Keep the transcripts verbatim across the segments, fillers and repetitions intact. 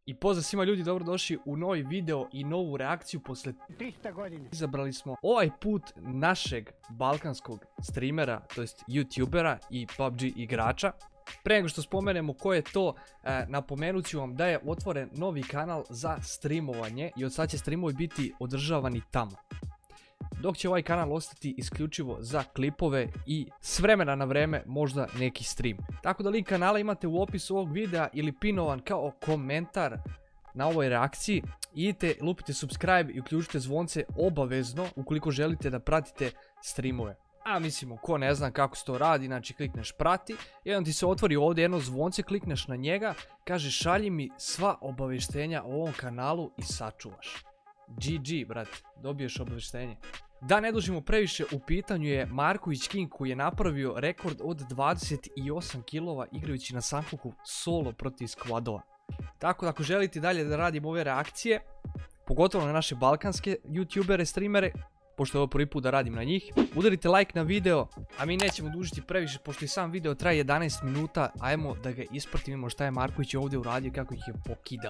I pozdrav svima ljudi, dobrodošli u novi video i novu reakciju posle trista godina. Izabrali smo ovaj put našeg balkanskog streamera, to jest youtubera i P U B G igrača. Pre nego što spomenemo ko je to, eh, napomenut ću vam da je otvoren novi kanal za streamovanje i od sad će streamovi biti održavani tamo. Dok će ovaj kanal ostati isključivo za klipove i s vremena na vreme možda neki stream. Tako da link kanala imate u opisu ovog videa ili pinovan kao komentar na ovoj reakciji. Idite, lupite subscribe i uključite zvonce obavezno ukoliko želite da pratite streamove. A mislimo, ko ne zna kako se to radi, znači klikneš prati, jedan ti se otvori ovdje jedno zvonce, klikneš na njega, kaže šalji mi sva obavještenja o ovom kanalu i sačuvaš. G G, brate, dobiješ obavještenje. Da ne dužimo previše, u pitanju je Marković King koji je napravio rekord od dvadeset osam kilova igrajući na Sankoku solo protiv skvadova. Tako da ako želite dalje da radim ove reakcije, pogotovo na naše balkanske youtubere, streamere, pošto je ovo prvi put da radim na njih, udarite like na video, a mi nećemo dužiti previše pošto i sam video traje jedanaest minuta, ajmo da ga ispratimo šta je Marković ovdje uradio, kako ih je pokidao.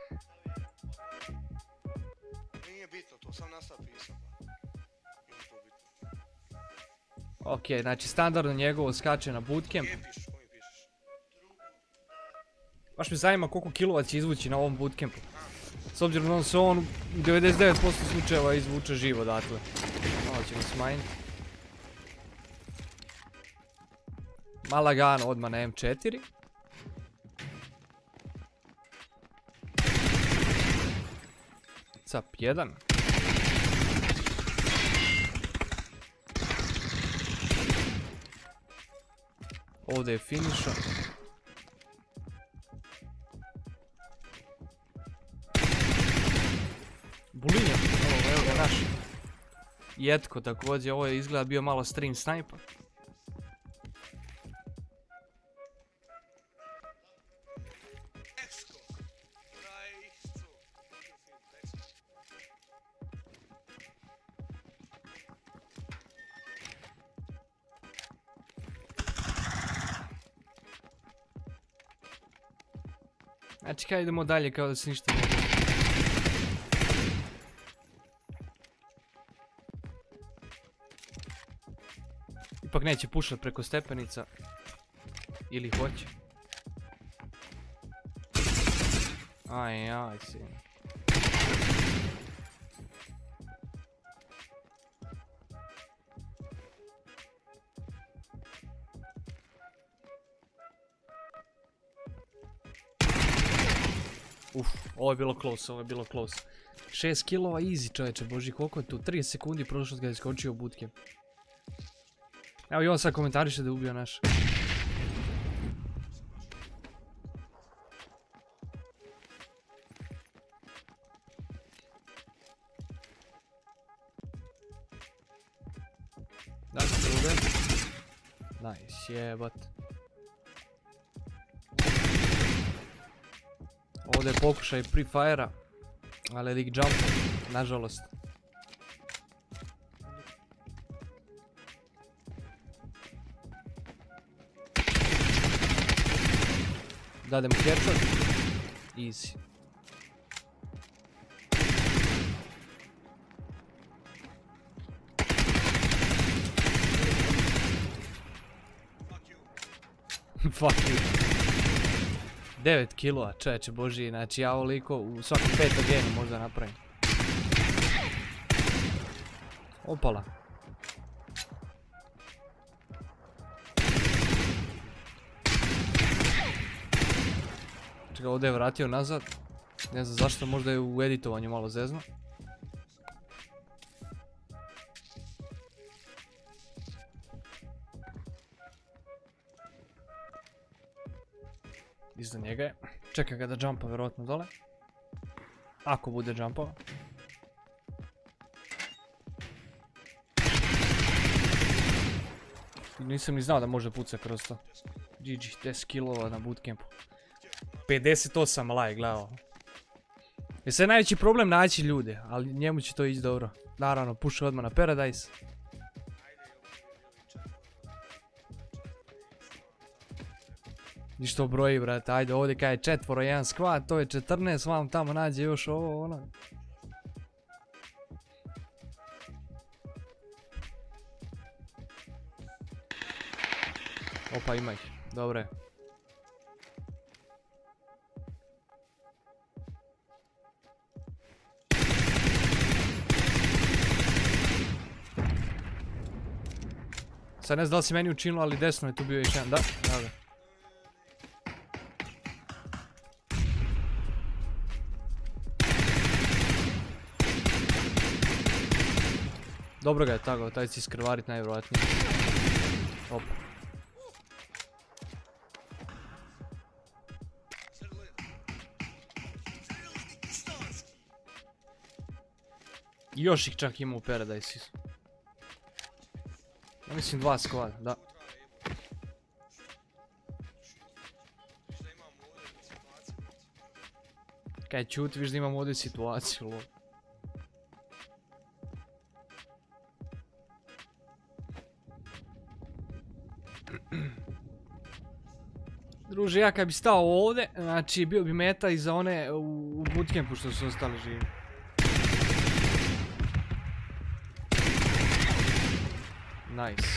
Nije bitno to, sam nastav pisao. Ok, znači standardno njegovo skače na bootcamp. Gdje pišeš, ko mi pišeš? Baš me zanima koliko kilova će izvući na ovom bootcampu. S obzirom da se on u devedeset devet posto slučajeva izvuče živo odatle. Malo ćemo smanjiti. Malagano odmah na M četiri. Cap jedan. Ovdje je finiša. Bulinja, evo, evo ga naš. Jetko također, ovo je izgleda bio malo stream sniper. Znači kada idemo dalje kao da se ništa ne desi. Ipak neće pušat preko stepenica. Ili hoće. Aj, aj, sin. Uf, ovo je bilo close, ovo je bilo close. šest kilova easy, čovječe, boži, koliko je tu? trideset sekundi prošlo kad je skočio u bootcamp. Evo i on sad komentariše da je ubio naš. Da se druge. Nice, jebat. Ovdje je pokušaj pre-fire-a, ali lik jump, nažalost. Dademo headshot. Easy. Fuck you. devet kilova, čeče boži, znači ja ovoliko u svakom petom genu možda napravim. Opala. Čekaj, ovdje je vratio nazad. Ne znam zašto, možda je u editovanju malo zezno. Iza njega je. Čekaj ga da jumpa vjerojatno dole. Ako bude jumpao. Nisam ni znao da može puca kroz to. G G, deset kilova na bootcampu. pedeset osam like, gledao. Je sve najveći problem naći ljude, ali njemu će to ići dobro. Naravno, puša odmah na Paradise. Ništa o broji, brate, ajde ovdje kaj je četvoro, jedan skvad, to je četrnaest, vam tamo nađe još ovo, ono. Opa, ima ih, dobro je. Sad ne znam da li si meni učinilo, ali desno je tu bio još jedan, da, da. Dobro ga je tagao, taj će iskrvarit najvjerojatnije. Opa. I još ih čak ima u Paradise. Ja mislim dva skvada, da. Kaj čuti, viš da imam ovdje situaciju, lo. Druže, ja kad bi stao ovdje, znači bio bi meta i za one u bootcampu što su ostali živi. Nice.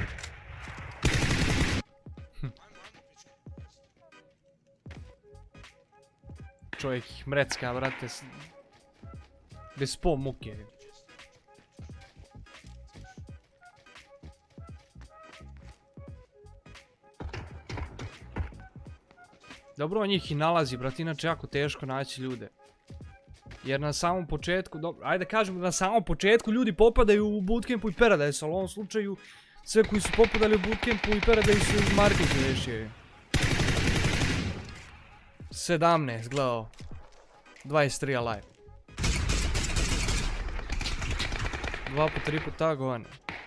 Čovjek ih mrecka, brate. Bez po muke. Dobro, on njih i nalazi, brate, inače jako teško naći ljude. Jer na samom početku, dobro, ajde da kažemo da na samom početku ljudi popadaju u bootcampu i Paradise, ali u ovom slučaju sve koji su popadali u bootcampu i Paradise su iz Markića rešio. sedamnaest, gledao. dvadeset tri alive. Dva po tri po tagovane.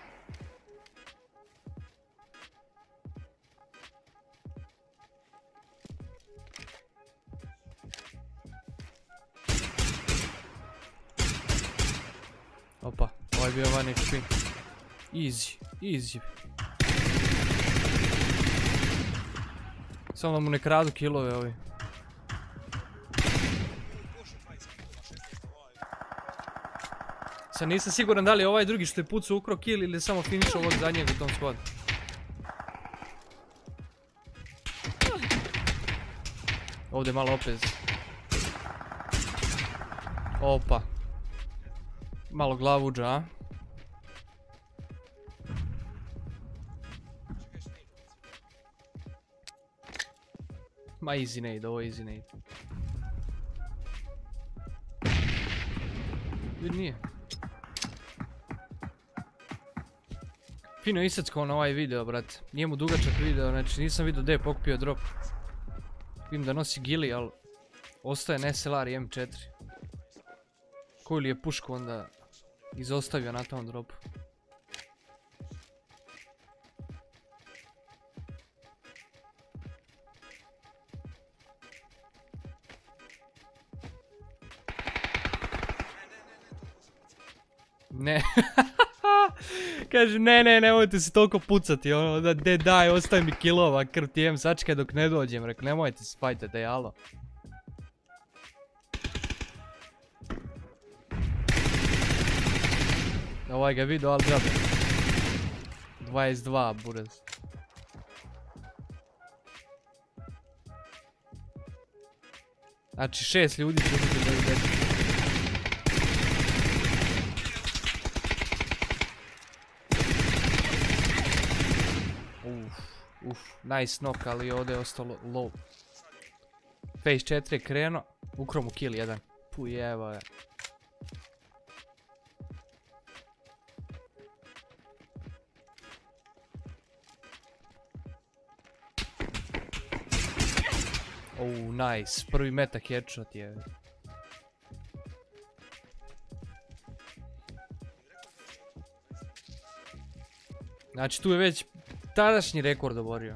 Opa, ovaj je bio van H P. Easy, easy. Samo da mu ne kradu killove ovi. Sad nisam siguran da li je ovaj drugi što je pucao ukro kill ili samo finish ovog zadnjeg u tom squadu. Ovdje je malo opez. Opa. Malo glavuđa, a? Ma easy nade, ovo je easy nade. Vidi nije. Fino isacko na ovaj video, brate. Nije mu dugačak video, znači nisam vidio gdje je pokupio drop. Vidim da nosi gili, ali ostaje N S L R i M četiri. Koju li je pušku onda izostavio na tom dropu. Ne. Kaže ne ne nemojte se toliko pucati ono da de daj ostavi mi killova krv ti jem sačekaj dok ne dođem. Rekao nemojte se fajtate jalo. Ovaj ga vidio ali džabe. dvadeset dva buraz. Znači šest ljudi će biti da vidjeti. Uff, uff, nice knock, ali ovdje je ostalo low. Phase četiri je krenuo, ukro mu kill jedan. Puj evo je. Oh, nice, prvi meta headshot je. Znači tu je već tadašnji rekord oborio.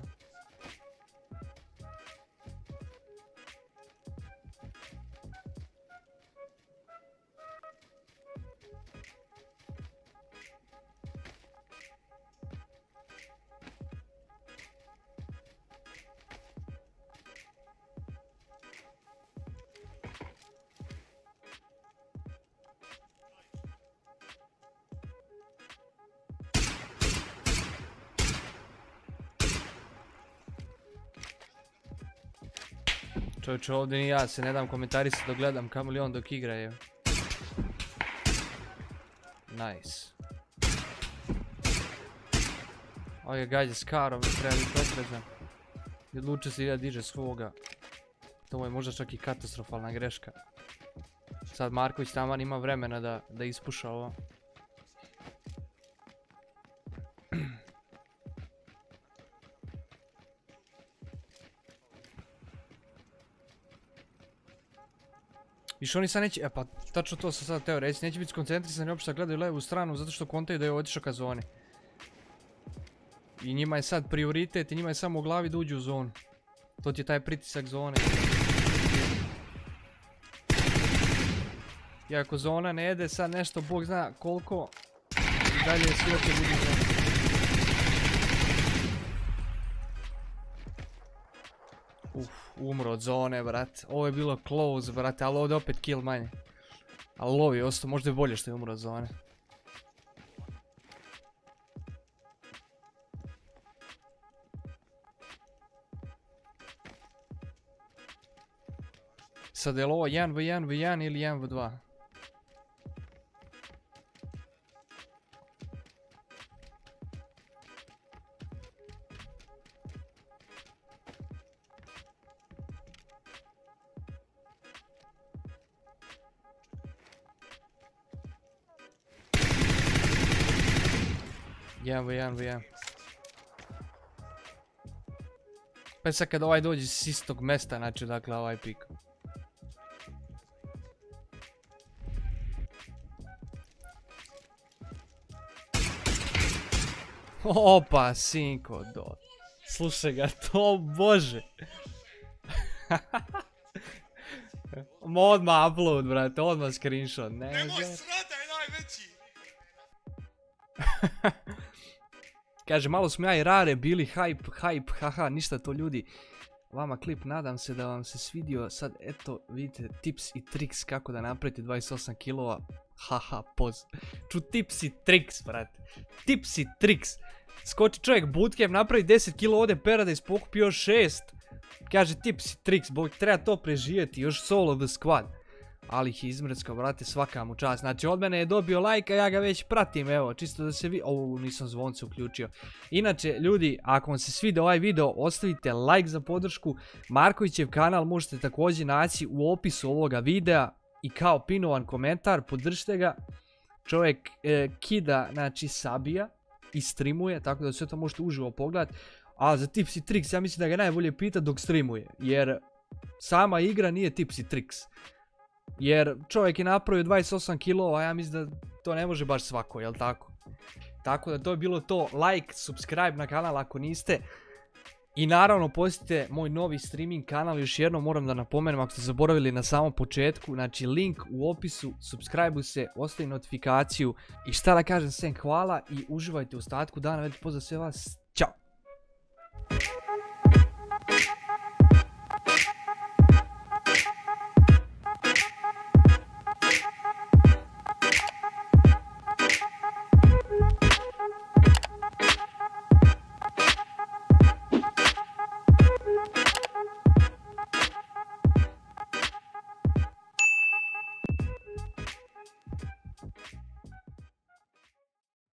Čovječe, ovdje ni ja se ne dam komentarisati dok gledam kamoli on dok igra je. Nice. Ovo je gađa s karom, treba biti oprezan. I odlučio se i da diže svoga. To je možda čak i katastrofalna greška. Sad Marković taman ima vremena da, da ispuša ovo. Više oni sad neće, e pa tačno to sam sad teo reći, neće biti skoncentrisani uopšte da gledaju levu stranu zato što kontaju da je otišao ka zoni. I njima je sad prioritet i njima je samo u glavi da uđu u zonu. To ti je taj pritisak zone. I ako zona ne jede sad nešto, bog zna koliko, i dalje svi opet budu u zoni. Uf, umro od zone, brat. Ovo je bilo close, brate, ali ovdje opet kill manje. Ali lovi ostao, možda je bolje što je umro od zone. Sad je li ovo jedan v jedan v jedan ili jedan v dva? jedan v jedan v jedan. Pa sad kad ovaj dođe s istog mesta, znači dakle ovaj pik. Opa, sinko, do. Slušaj ga, to bože. Odmah upload, brate, odmah screenshot, ne Nemoj znam. srata je najveći! Kaže, malo smo ja i Rare bili hype, hype, haha, ništa to ljudi. Vama klip, nadam se da vam se svidio. Sad, eto, vidite, tips i triks kako da napravite dvadeset osam kilova. Haha, poz. Ču tips i triks, brate. Tips i triks. Skoči čovjek bootcamp, napravi deset kilo, ode Paradise, pokupi još šest. Kaže, tips i triks, bog, treba to preživjeti, još solo the squad. Ali ih izmrckao, brate, svaka mu čast. Znači, od mene je dobio like, a ja ga već pratim, evo, čisto da se vi... Ovo, nisam zvonce uključio. Inače, ljudi, ako vam se svidio ovaj video, ostavite like za podršku. Markovićev kanal možete također naći u opisu ovoga videa. I kao pinovan komentar, podržite ga. Čovjek e, kida, znači, sabija i streamuje, tako da sve to možete uživo pogledati. A za tips i triks, ja mislim da ga najbolje pita dok streamuje. Jer sama igra nije tips i triks. Jer čovjek je napravio dvadeset osam kilova, a ja mislim da to ne može baš svako, jel tako? Tako da to je bilo to, like, subscribe na kanal ako niste. I naravno posjetite moj novi streaming kanal, još jednom moram da napomenem ako ste zaboravili na samom početku. Znači link u opisu, subscribe-u se, ostavi notifikaciju. I šta da kažem, sem hvala i uživajte u ostatku dana, veliki pozdrav sve vas.